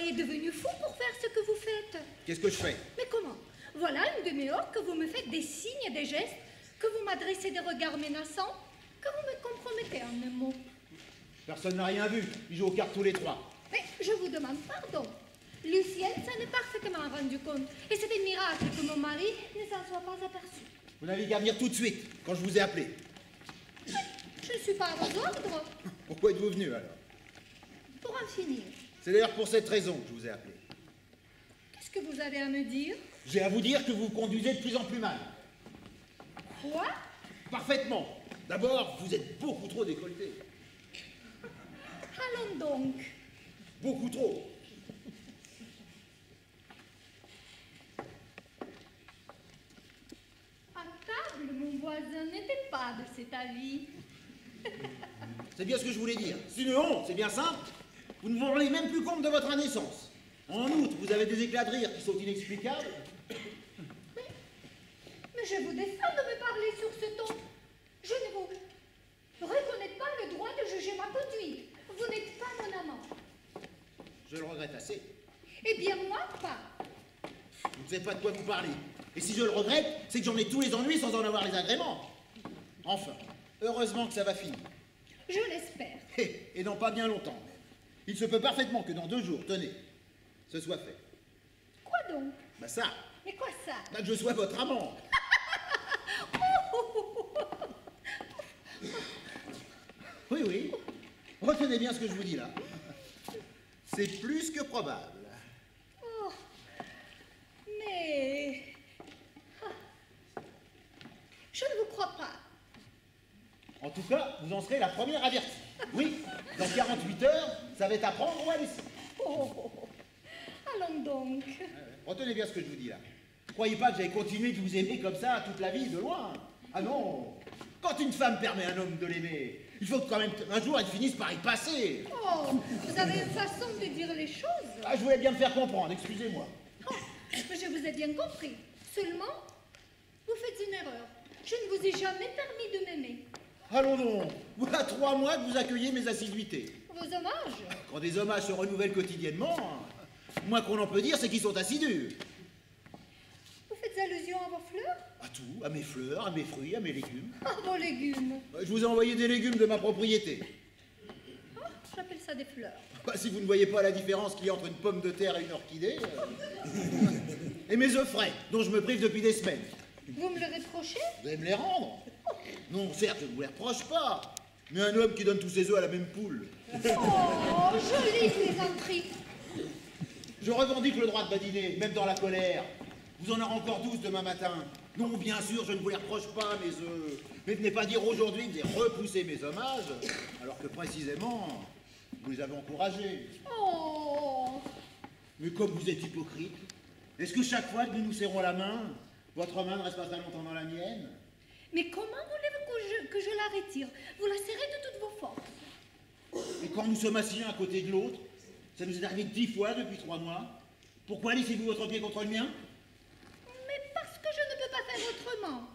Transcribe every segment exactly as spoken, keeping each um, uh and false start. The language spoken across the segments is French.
croyez devenu fou pour faire ce que vous faites? Qu'est-ce que je fais? Mais comment? Voilà une demi-heure que vous me faites des signes et des gestes, que vous m'adressez des regards menaçants, que vous me compromettez en un mot. Personne n'a rien vu. Ils jouent aux cartes tous les trois. Mais je vous demande pardon. Lucienne s'en est parfaitement rendu compte. Et c'est un miracle que mon mari ne s'en soit pas aperçu. Vous n'avez qu'à venir tout de suite, quand je vous ai appelé. Mais je ne suis pas à vos ordres. Pourquoi êtes-vous venu, alors? Pour en finir. C'est d'ailleurs pour cette raison que je vous ai appelé. Qu'est-ce que vous avez à me dire? J'ai à vous dire que vous vous conduisez de plus en plus mal. Quoi? Parfaitement. D'abord, vous êtes beaucoup trop décolleté. Allons donc. Beaucoup trop. À table, mon voisin n'était pas de cet avis. C'est bien ce que je voulais dire. C'est une honte, c'est bien simple. Vous ne vous rendez même plus compte de votre naissance. En outre, vous avez des éclats de rire qui sont inexplicables. Mais, mais je vous défends de me parler sur ce ton. Je ne vous reconnais pas le droit de juger ma conduite. Vous n'êtes pas mon amant. Je le regrette assez. Eh bien, moi, pas. Vous ne savez pas de quoi vous parlez. Et si je le regrette, c'est que j'en ai tous les ennuis sans en avoir les agréments. Enfin, heureusement que ça va finir. Je l'espère. Et, et dans pas bien longtemps même. Il se peut parfaitement que dans deux jours, tenez, ce soit fait. Quoi donc? Bah ça. Mais quoi ça? Bah que je sois votre amant. Oui, oui. Retenez bien ce que je vous dis là. C'est plus que probable. Oh, mais... Ah. Je ne vous crois pas. En tout cas, vous en serez la première avertie. Oui, dans quarante-huit heures, ça va être à prendre ou à laisser. Oh, allons donc. Retenez bien ce que je vous dis là. Croyez pas que j'allais continuer de vous aimer comme ça toute la vie, de loin. Ah non. Quand une femme permet à un homme de l'aimer, il faut que quand même un jour elle finisse par y passer. Oh, vous avez une façon de dire les choses. Ah, je voulais bien me faire comprendre, excusez-moi. Oh, je vous ai bien compris. Seulement, vous faites une erreur. Je ne vous ai jamais permis de m'aimer. Allons donc. Voilà trois mois que vous accueillez mes assiduités. Vos hommages? Quand des hommages se renouvellent quotidiennement, moins qu'on en peut dire, c'est qu'ils sont assidus. Vous faites allusion à vos fleurs? À tout, à mes fleurs, à mes fruits, à mes légumes. Ah, vos légumes. Je vous ai envoyé des légumes de ma propriété. Ah, j'appelle ça des fleurs. Bah, si vous ne voyez pas la différence qu'il y a entre une pomme de terre et une orchidée. euh. Et mes œufs frais, dont je me prive depuis des semaines. Vous me le reprochez? Vous allez me les rendre? Non, certes, je ne vous les reproche pas. Mais un homme qui donne tous ses œufs à la même poule. Oh, jolie plaisanterie. Je revendique le droit de badiner, même dans la colère. Vous en aurez encore douze demain matin. Non, bien sûr, je ne vous les reproche pas, mes œufs. Mais venez pas dire aujourd'hui que vous avez repoussé mes hommages, alors que précisément, vous les avez encouragés. Oh. Mais comme vous êtes hypocrite, est-ce que chaque fois que nous nous serrons la main, votre main ne reste pas très longtemps dans la mienne? Mais comment voulez-vous que je, que je la retire? Vous la serrez de toutes vos forces. Et quand nous sommes assis l'un à côté de l'autre, ça nous est arrivé dix fois depuis trois mois. Pourquoi laissez-vous votre pied contre le mien? Mais parce que je ne peux pas faire autrement.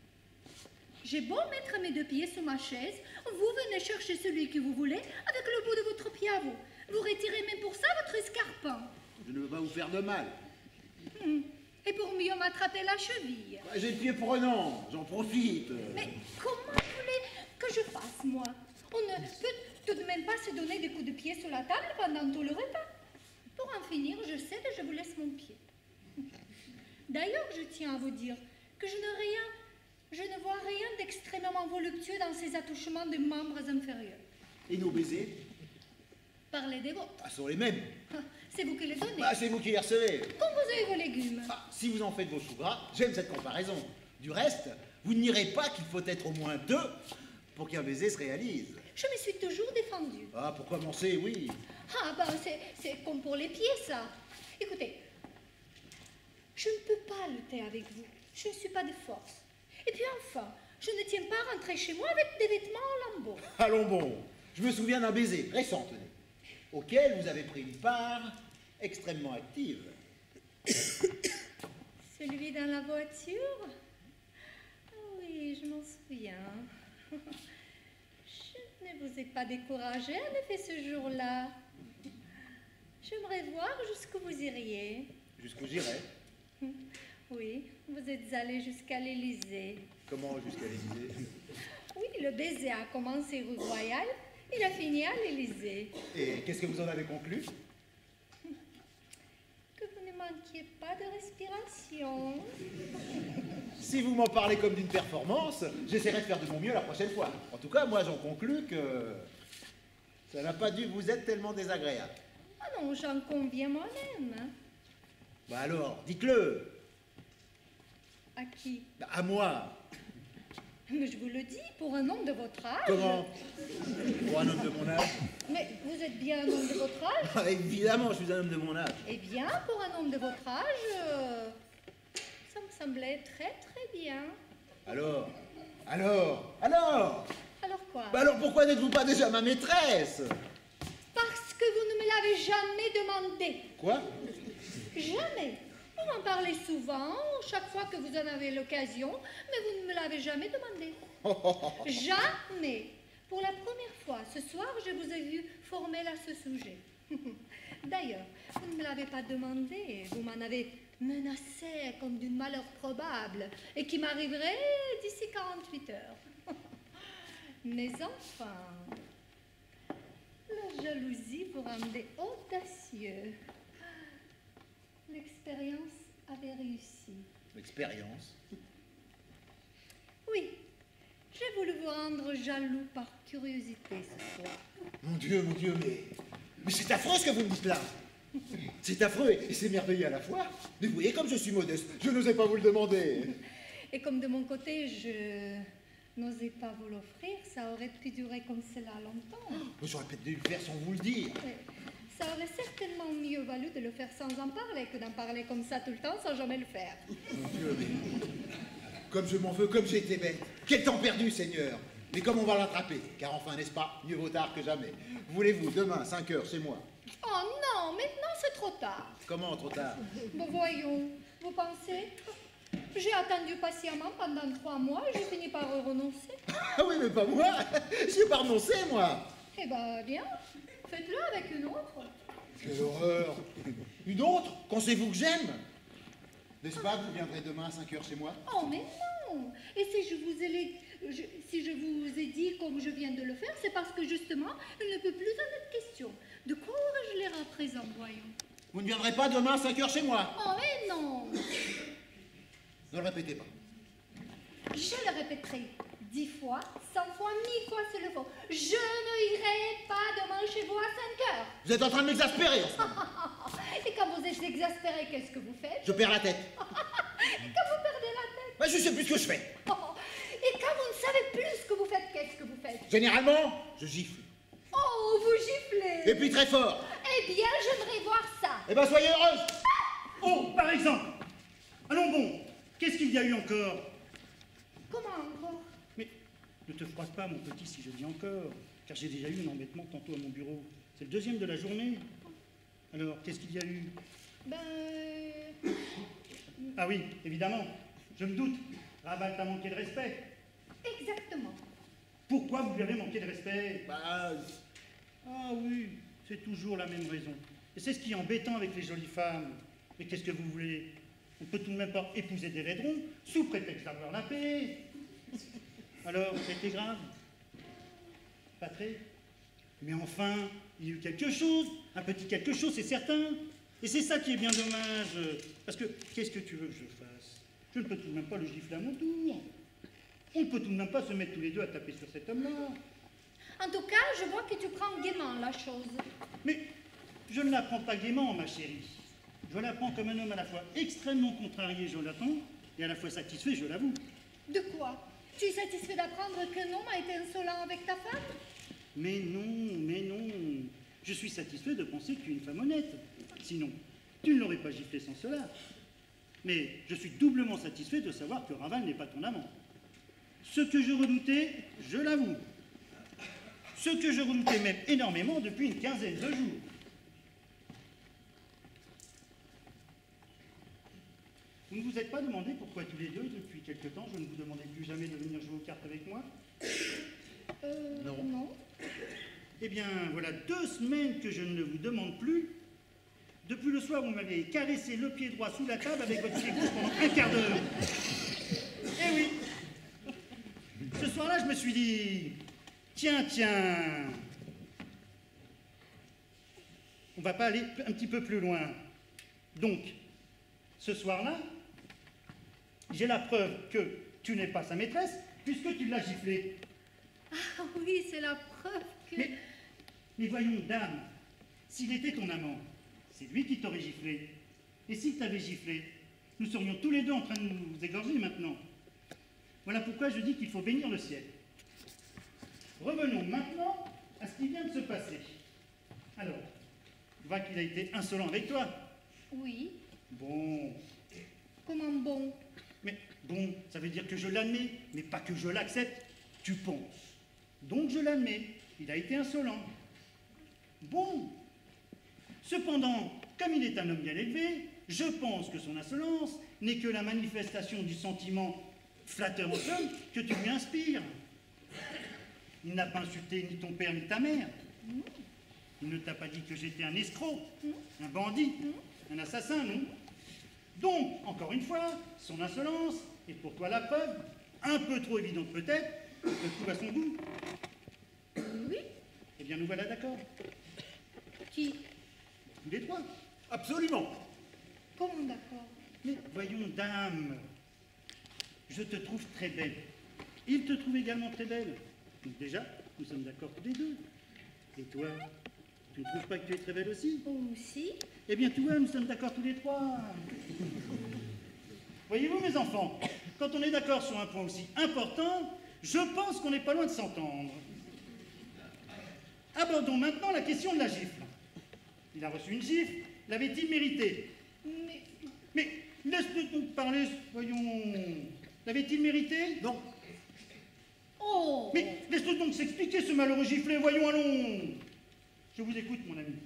J'ai beau mettre mes deux pieds sous ma chaise, vous venez chercher celui que vous voulez avec le bout de votre pied à vous. Vous retirez même pour ça votre escarpin. Je ne veux pas vous faire de mal. Hum. Et pour mieux m'attraper la cheville. Bah, j'ai le pied prenant, j'en profite. Mais comment voulez que je fasse, moi? On ne peut tout de même pas se donner des coups de pied sur la table pendant tout le repas. Pour en finir, je cède et je vous laisse mon pied. D'ailleurs, je tiens à vous dire que je ne, rien, je ne vois rien d'extrêmement voluptueux dans ces attouchements de membres inférieurs. Et nos baisers? Parlez des vôtres. Ah, sont les mêmes. C'est vous qui les donnez. Bah, c'est vous qui les recevez. Comme vous avez vos légumes. Ah, si vous en faites vos choux gras, j'aime cette comparaison. Du reste, vous n'irez pas qu'il faut être au moins deux pour qu'un baiser se réalise. Je me suis toujours défendue. Ah, pour commencer, oui. Ah, ben, c'est comme pour les pieds, ça. Écoutez, je ne peux pas lutter avec vous. Je ne suis pas de force. Et puis enfin, je ne tiens pas à rentrer chez moi avec des vêtements en lambeaux. Allons bon. Je me souviens d'un baiser récent, tenez, auquel vous avez pris une part extrêmement active. Celui dans la voiture? Oui, je m'en souviens. Je ne vous ai pas découragé, en effet, ce jour-là. J'aimerais voir jusqu'où vous iriez. Jusqu'où j'irai? Oui, vous êtes allé jusqu'à l'Élysée. Comment jusqu'à l'Élysée? Oui, le baiser a commencé rue Royale, il a fini à l'Élysée. Et qu'est-ce que vous en avez conclu? Que vous ne manquiez pas de respiration. Si vous m'en parlez comme d'une performance, j'essaierai de faire de mon mieux la prochaine fois. En tout cas, moi, j'en conclus que ça n'a pas dû vous être tellement désagréable. Ah non, j'en conviens moi-même. Hein. Bah alors, dites-le. À qui? Bah, à moi. Mais je vous le dis, pour un homme de votre âge. Comment? Pour un homme de mon âge? Mais vous êtes bien un homme de votre âge? Ah, évidemment, je suis un homme de mon âge. Eh bien, pour un homme de votre âge, euh, ça me semblait très très bien. Alors? Alors? Alors? Alors quoi? Bah alors pourquoi n'êtes-vous pas déjà ma maîtresse? Parce que vous ne me l'avez jamais demandé. Quoi? Jamais. Vous m'en parlez souvent, chaque fois que vous en avez l'occasion, mais vous ne me l'avez jamais demandé. Jamais. Pour la première fois, ce soir, je vous ai vu formel à ce sujet. D'ailleurs, vous ne me l'avez pas demandé, vous m'en avez menacé comme d'une malheur probable et qui m'arriverait d'ici quarante-huit heures. Mais enfin, la jalousie vous rendait audacieux. L'expérience avait réussi. L'expérience? Oui, j'ai voulu vous rendre jaloux par curiosité ce soir. Mon Dieu, mon Dieu, mais... Mais c'est affreux ce que vous me dites là. C'est affreux et c'est merveilleux à la fois. Mais vous voyez comme je suis modeste, je n'osais pas vous le demander. Et comme de mon côté, je n'osais pas vous l'offrir, ça aurait pu durer comme cela longtemps. J'aurais peut-être dû le faire sans vous le dire. Et ça aurait certainement mieux valu de le faire sans en parler que d'en parler comme ça tout le temps sans jamais le faire. Mon Dieu, mais... Comme je m'en veux, comme j'ai été bête. Quel temps perdu, Seigneur. Mais comme on va l'attraper, car enfin, n'est-ce pas, mieux vaut tard que jamais. Voulez-vous, demain, cinq heures, chez moi? Oh non, maintenant c'est trop tard. Comment, trop tard? Bon, voyons, vous pensez? J'ai attendu patiemment pendant trois mois et j'ai fini par renoncer. Ah oui, mais pas moi. J'ai pas renoncé, moi. Eh ben, bien, faites-le avec une autre. Quelle horreur. Une autre? Pensez-vous que j'aime? N'est-ce pas que vous viendrez demain à cinq heures chez moi? Oh, mais non. Et si je vous ai, les- je- si je vous ai dit comme je viens de le faire, c'est parce que justement, il ne peut plus en être question. De quoi aurais-je l'air à présent, voyons? Vous ne viendrez pas demain à cinq heures chez moi? Oh, mais non. Ne le répétez pas. Je le répéterai dix fois, cent fois, mille fois s'il le faut. Je ne irai pas demain chez vous à cinq heures. Vous êtes en train de m'exaspérer en ce moment. Et quand vous êtes exaspéré, qu'est-ce que vous faites? Je perds la tête. Quand vous perdez la tête? Bah, je sais plus ce que je fais. Oh, et quand vous ne savez plus ce que vous faites, qu'est-ce que vous faites? Généralement, je gifle. Oh, vous giflez. Et puis très fort. Eh bien, j'aimerais voir ça. Eh ben, soyez heureuse. Oh, par exemple. Allons bon, qu'est-ce qu'il y a eu encore? Comment encore? Mais ne te froisse pas, mon petit, si je dis encore, car j'ai déjà eu un embêtement tantôt à mon bureau. C'est le deuxième de la journée. Alors, qu'est-ce qu'il y a eu? Ben... euh, Ah oui, évidemment, je me doute. Raval t'a manqué de respect. Exactement. Pourquoi vous lui avez manqué de respect? Bah, Ah oui, c'est toujours la même raison. Et c'est ce qui est embêtant avec les jolies femmes. Mais qu'est-ce que vous voulez? On peut tout de même pas épouser des laidrons sous prétexte d'avoir la paix. Alors, c'était grave? Pas très? Mais enfin, il y a eu quelque chose, un petit quelque chose, c'est certain. Et c'est ça qui est bien dommage. Parce que, qu'est-ce que tu veux que je fasse? Je ne peux tout de même pas le gifler à mon tour. On ne peut tout de même pas se mettre tous les deux à taper sur cet homme-là. En tout cas, je vois que tu prends gaiement la chose. Mais je ne la prends pas gaiement, ma chérie. Je la prends comme un homme à la fois extrêmement contrarié, Jonathan, et à la fois satisfait, je l'avoue. De quoi? Tu es satisfait d'apprendre qu'un homme a été insolent avec ta femme? Mais non, mais non. Je suis satisfait de penser que tu es une femme honnête. Sinon, tu ne l'aurais pas giflé sans cela. Mais je suis doublement satisfait de savoir que Raval n'est pas ton amant. Ce que je redoutais, je l'avoue. Ce que je redoutais même énormément depuis une quinzaine de jours. Vous ne vous êtes pas demandé pourquoi tous les deux, depuis quelque temps, je ne vous demandais plus jamais de venir jouer aux cartes avec moi? Euh, Non. non. Eh bien, voilà deux semaines que je ne le vous demande plus, Depuis le soir où vous m'avez caressé le pied droit sous la table avec votre pied gauche pendant un quart d'heure. Eh oui. Ce soir-là, je me suis dit, tiens, tiens, on va pas aller un petit peu plus loin. Donc, ce soir-là, j'ai la preuve que tu n'es pas sa maîtresse, puisque tu l'as giflée. Ah oui, c'est la preuve que... Mais, mais voyons, dame, s'il était ton amant, c'est lui qui t'aurait giflé. Et s'il t'avait giflé, nous serions tous les deux en train de nous égorger maintenant. Voilà pourquoi je dis qu'il faut bénir le ciel. Revenons maintenant à ce qui vient de se passer. Alors, tu vois qu'il a été insolent avec toi. Oui. Bon. Comment bon? Mais bon, ça veut dire que je l'admets, mais pas que je l'accepte. Tu penses. Donc je l'admets. Il a été insolent. Bon. Cependant, comme il est un homme bien élevé, je pense que son insolence n'est que la manifestation du sentiment flatteur en somme que tu lui inspires. Il n'a pas insulté ni ton père ni ta mère. Il ne t'a pas dit que j'étais un escroc, un bandit, un assassin, non? Donc, encore une fois, son insolence est pour toi la preuve, un peu trop évidente peut-être, que tout à son goût. Oui. Eh bien, nous voilà d'accord. Qui? Tous les trois. Absolument. Comment d'accord? Mais voyons, dame, je te trouve très belle. Il te trouve également très belle. Donc déjà, nous sommes d'accord tous les deux. Et toi, tu ne trouves pas que tu es très belle aussi? Aussi. Eh bien, tu vois, nous sommes d'accord tous les trois. Voyez-vous, mes enfants, quand on est d'accord sur un point aussi important, je pense qu'on n'est pas loin de s'entendre. Abordons maintenant la question de la gifle. Il a reçu une gifle, l'avait-il mérité? Mais... Mais laisse-le donc parler, voyons. L'avait-il mérité? Non. Oh! Mais laisse-le donc s'expliquer, ce malheureux giflé, voyons, allons. Je vous écoute, mon ami.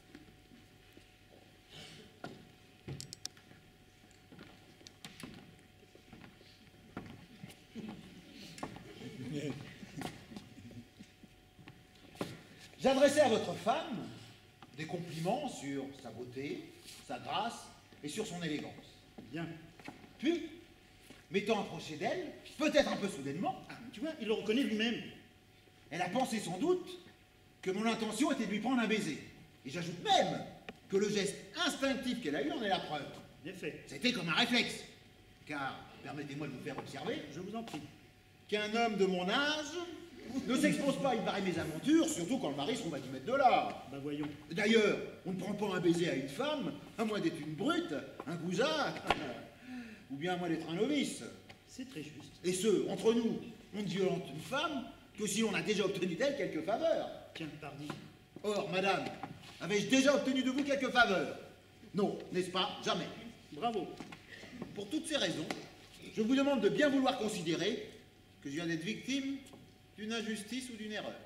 J'adressais à votre femme des compliments sur sa beauté, sa grâce et sur son élégance. Bien. Puis, m'étant approché d'elle, peut-être un peu soudainement, Ah, tu vois, il le reconnaît lui-même. elle a pensé sans doute que mon intention était de lui prendre un baiser. Et j'ajoute même que le geste instinctif qu'elle a eu en est la preuve. Bien fait. C'était comme un réflexe. Car, permettez-moi de vous faire observer, Je vous en prie. qu'un homme de mon âge ne s'expose pas à une pareille mésaventure, surtout quand le mari se trouve à dix mètres de là. Bah voyons. D'ailleurs, on ne prend pas un baiser à une femme, à moins d'être une brute, un goujat, ou bien à moins d'être un novice. C'est très juste. Et ce, entre nous, on ne violente une femme que si on a déjà obtenu d'elle quelques faveurs. Tiens, pardi. Or, madame, avais-je déjà obtenu de vous quelques faveurs? Non, n'est-ce pas? Jamais. Bravo. Pour toutes ces raisons, je vous demande de bien vouloir considérer que je viens d'être victime d'une injustice ou d'une erreur.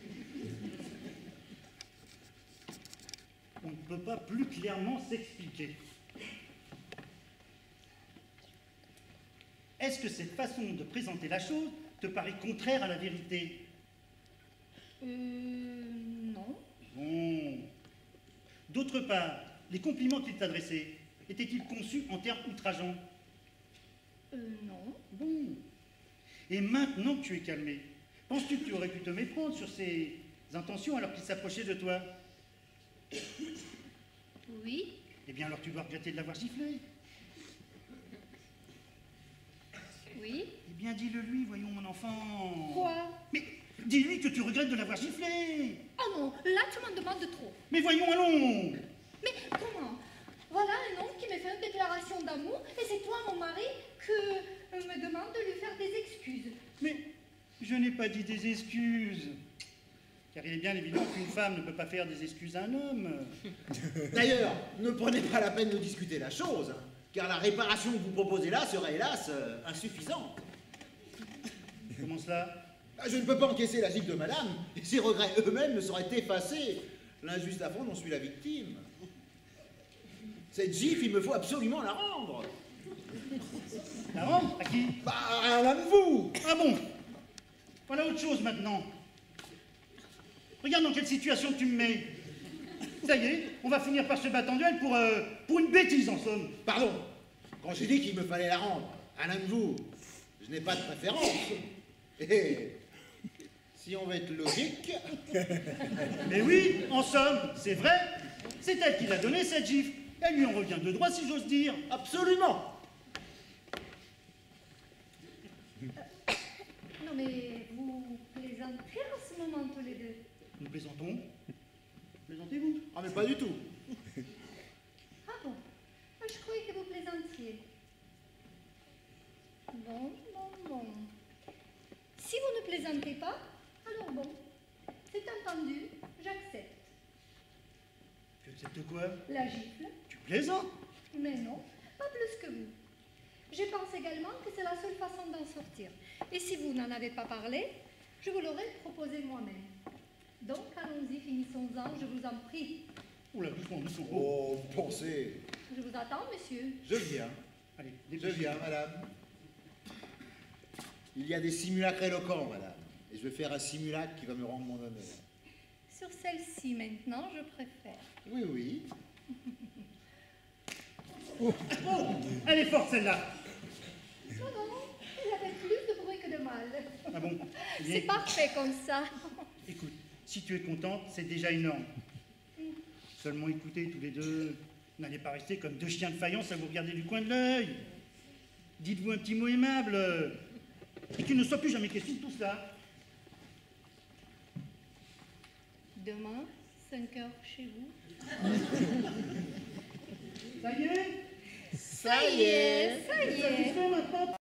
On ne peut pas plus clairement s'expliquer. Est-ce que cette façon de présenter la chose te paraît contraire à la vérité? Euh... Non. Bon. D'autre part, les compliments qu'il t'adressait étaient-ils conçus en termes outrageants? Euh, non. Bon. Et maintenant que tu es calmé, penses-tu que tu aurais pu te méprendre sur ses intentions alors qu'il s'approchait de toi? Oui. Eh bien alors tu dois regretter de l'avoir giflé. Oui. Eh bien dis-le lui, voyons mon enfant. Quoi? Mais dis-lui que tu regrettes de l'avoir giflé. Oh non, là tu m'en demandes trop. Mais voyons, allons. Mais comment? Voilà un homme qui me fait une déclaration d'amour et c'est toi, mon mari, que me demande de lui faire des excuses. Mais je n'ai pas dit des excuses. Car il est bien évident qu'une femme ne peut pas faire des excuses à un homme. D'ailleurs, ne prenez pas la peine de discuter la chose, car la réparation que vous proposez là serait hélas euh, insuffisante. Comment cela? Je ne peux pas encaisser la gifle de madame, et ses regrets eux-mêmes ne sauraient effacer l'injuste affront dont je suis la victime. Cette gifle, il me faut absolument la rendre. La rendre? À qui? Bah, à l'un de vous. Ah bon? Voilà autre chose maintenant. Regarde dans quelle situation tu me mets. Ça y est, on va finir par se battre en duel pour, euh, pour une bêtise, en somme. Pardon, quand j'ai dit qu'il me fallait la rendre à l'un de vous, je n'ai pas de préférence. Et si on veut être logique... Mais oui, en somme, c'est vrai. C'est elle qui l'a donné, cette gifle. Elle lui en revient de droit, si j'ose dire. Absolument. Non mais vous plaisantez en ce moment tous les deux. Nous plaisantons. Plaisantez-vous? Ah mais pas du tout. Ah bon? Ah, je croyais que vous plaisantiez. Bon, bon, bon. Si vous ne plaisantez pas, alors bon, c'est entendu, j'accepte. Tu acceptes quoi? La gifle? Tu plaisantes? Mais non, pas plus que vous. Je pense également que c'est la seule façon d'en sortir. Et si vous n'en avez pas parlé, je vous l'aurais proposé moi-même. Donc allons-y, finissons-en, je vous en prie. Oula, doucement, doucement. Oh, vous pensez. Je vous attends, monsieur. Je viens. Allez, Je dépêchez-vous. viens, madame. Il y a des simulacres éloquents, madame. Et je vais faire un simulacre qui va me rendre mon honneur. Sur celle-ci maintenant, je préfère. Oui, oui. Oh, elle est forte, celle-là. Non, non, il a fait plus de bruit que de mal. Ah bon? Eh bien, C'est parfait comme ça. écoute, si tu es contente, c'est déjà énorme. Seulement écoutez, tous les deux, n'allez pas rester comme deux chiens de faïence à vous regarder du coin de l'œil. Dites-vous un petit mot aimable. Et qu'il ne soit plus jamais question de tout cela. Demain, cinq heures chez vous. Ça y est? Ça y est. Ça y est. Satisfait maintenant?